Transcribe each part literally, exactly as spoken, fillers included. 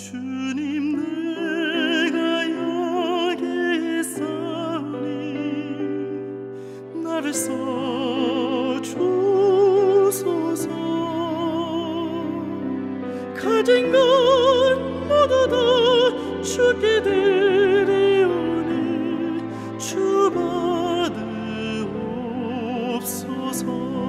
주님 내가 여기 있사오니 나를 써주소서. 가진 것 모두 다 주께 드리오니 주 받으옵소서.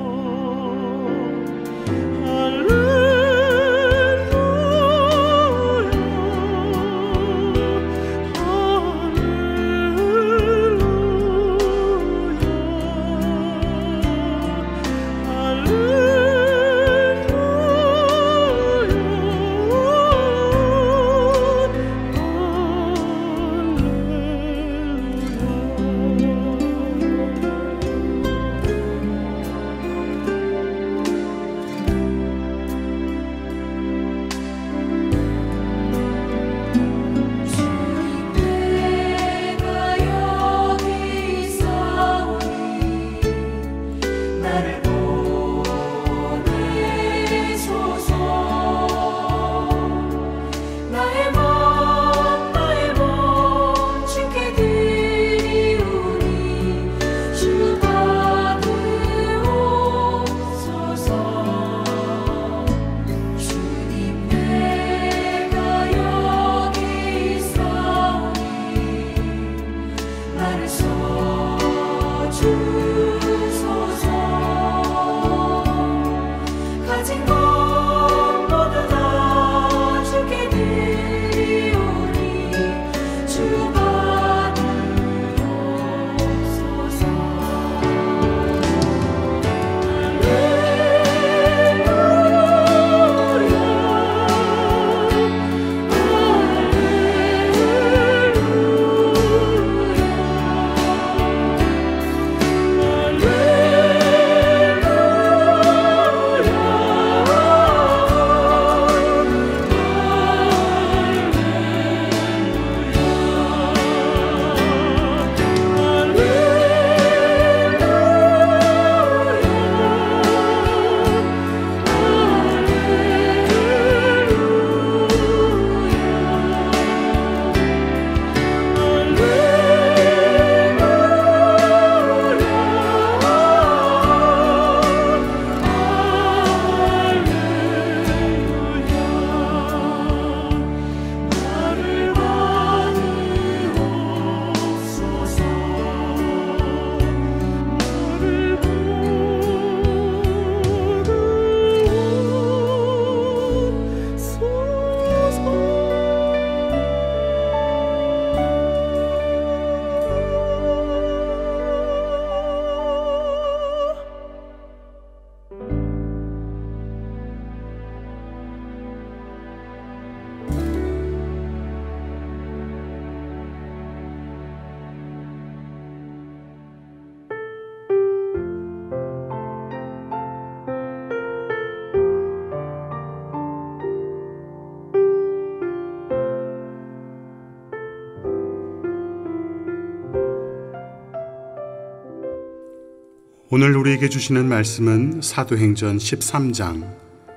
오늘 우리에게 주시는 말씀은 사도행전 십삼 장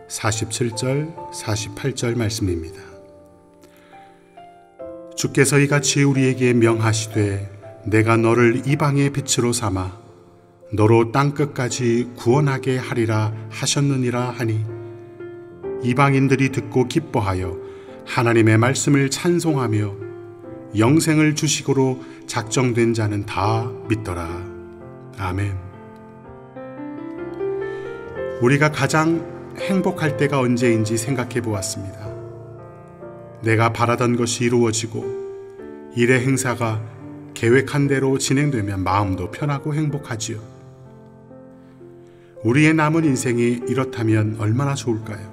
사십칠 절 사십팔 절 말씀입니다. 주께서 이같이 우리에게 명하시되 내가 너를 이방의 빛으로 삼아 너로 땅끝까지 구원하게 하리라 하셨느니라 하니 이방인들이 듣고 기뻐하여 하나님의 말씀을 찬송하며 영생을 주식으로 작정된 자는 다 믿더라. 아멘. 우리가 가장 행복할 때가 언제인지 생각해 보았습니다. 내가 바라던 것이 이루어지고 일의 행사가 계획한 대로 진행되면 마음도 편하고 행복하지요. 우리의 남은 인생이 이렇다면 얼마나 좋을까요?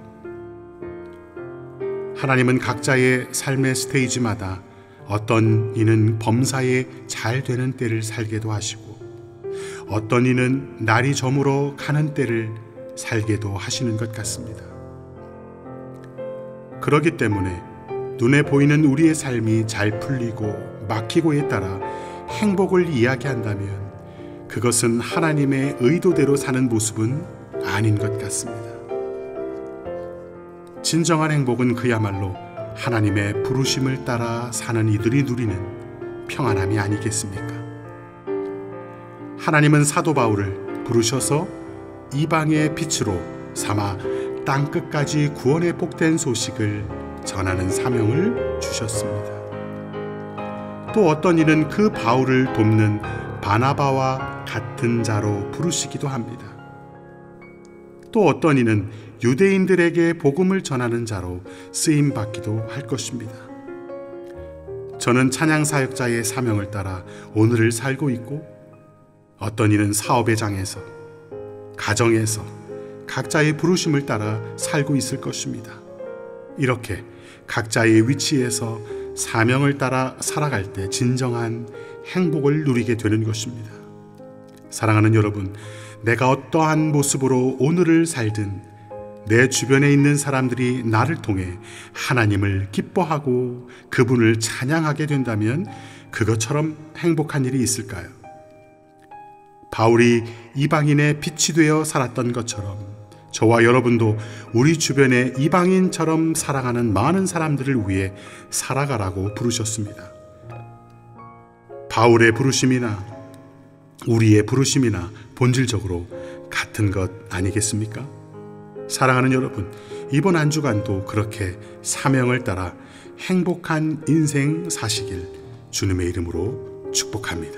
하나님은 각자의 삶의 스테이지마다 어떤 이는 범사에 잘 되는 때를 살게도 하시고 어떤 이는 날이 저물어 가는 때를 살게도 하시는 것 같습니다. 그렇기 때문에 눈에 보이는 우리의 삶이 잘 풀리고 막히고에 따라 행복을 이야기한다면 그것은 하나님의 의도대로 사는 모습은 아닌 것 같습니다. 진정한 행복은 그야말로 하나님의 부르심을 따라 사는 이들이 누리는 평안함이 아니겠습니까? 하나님은 사도 바울을 부르셔서 이방의 빛으로 삼아 땅끝까지 구원의 복된 소식을 전하는 사명을 주셨습니다. 또 어떤 이는 그 바울을 돕는 바나바와 같은 자로 부르시기도 합니다. 또 어떤 이는 유대인들에게 복음을 전하는 자로 쓰임받기도 할 것입니다. 저는 찬양 사역자의 사명을 따라 오늘을 살고 있고, 어떤 이는 사업의 장에서, 가정에서 각자의 부르심을 따라 살고 있을 것입니다. 이렇게 각자의 위치에서 사명을 따라 살아갈 때 진정한 행복을 누리게 되는 것입니다. 사랑하는 여러분, 내가 어떠한 모습으로 오늘을 살든 내 주변에 있는 사람들이 나를 통해 하나님을 기뻐하고 그분을 찬양하게 된다면 그것처럼 행복한 일이 있을까요? 바울이 이방인의 빛이 되어 살았던 것처럼 저와 여러분도 우리 주변에 이방인처럼 살아가는 많은 사람들을 위해 살아가라고 부르셨습니다. 바울의 부르심이나 우리의 부르심이나 본질적으로 같은 것 아니겠습니까? 사랑하는 여러분, 이번 한 주간도 그렇게 사명을 따라 행복한 인생 사시길 주님의 이름으로 축복합니다.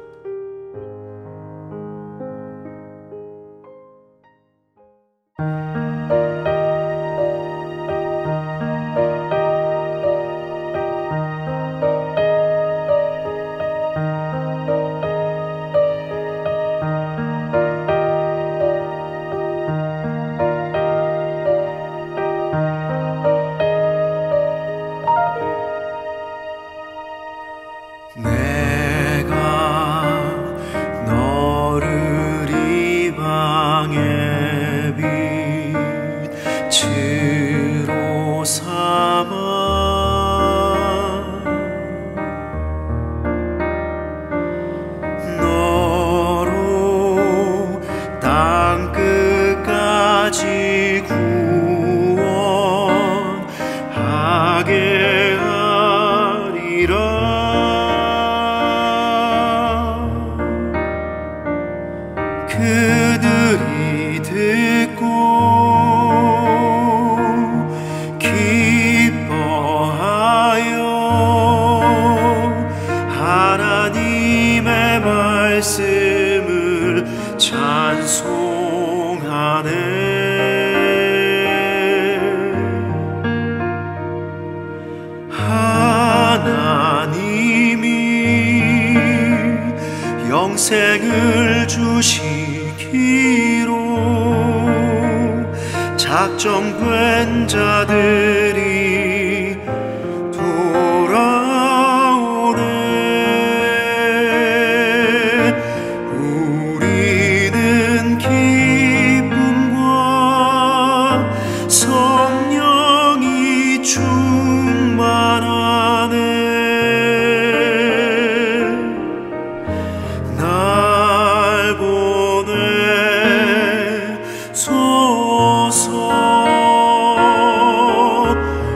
그들이 듣고 기뻐하여 하나님의 말씀을 찬송하네. 하나님이 영생을 주시기로 작정된 자들이 돌아오네. 우리는 기쁨과 성령이 충만하네. 날 보내소서.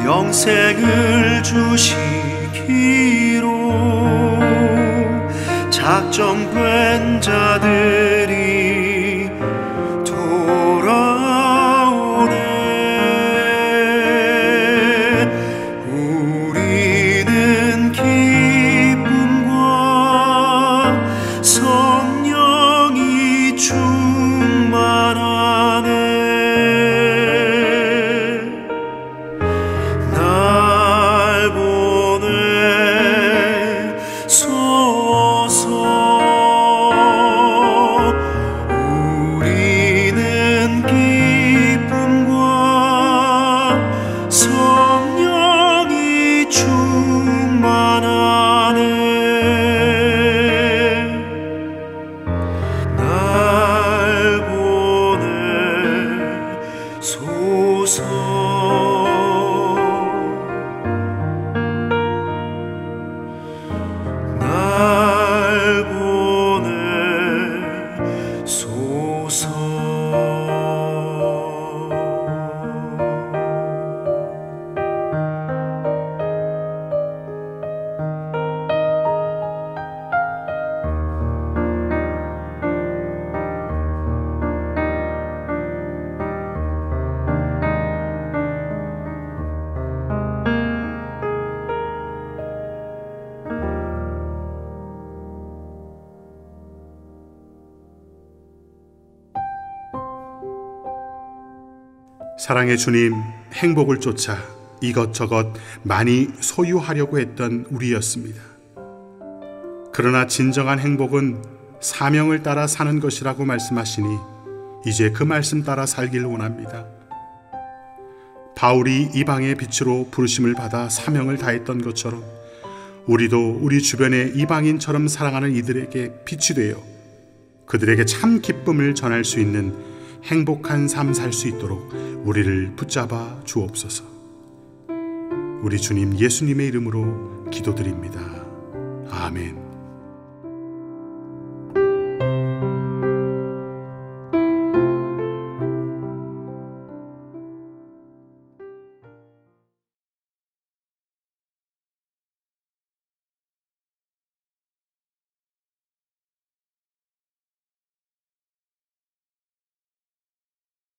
영생을 주시기로 작정된 자들이 돌아오네. 우리는 기쁨과 성령이 충만하네. 날 보내소서. 우리는 기쁨과 성령이 충만하네. 날 보내소서. 날 보내소서. 사랑의 주님, 행복을 쫓아 이것저것 많이 소유하려고 했던 우리였습니다. 그러나 진정한 행복은 사명을 따라 사는 것이라고 말씀하시니 이제 그 말씀 따라 살길 원합니다. 바울이 이방의 빛으로 부르심을 받아 사명을 다했던 것처럼 우리도 우리 주변의 이방인처럼 사랑하는 이들에게 빛이 되어 그들에게 참 기쁨을 전할 수 있는 행복한 삶 살 수 있도록 우리를 붙잡아 주옵소서. 우리 주님 예수님의 이름으로 기도드립니다. 아멘.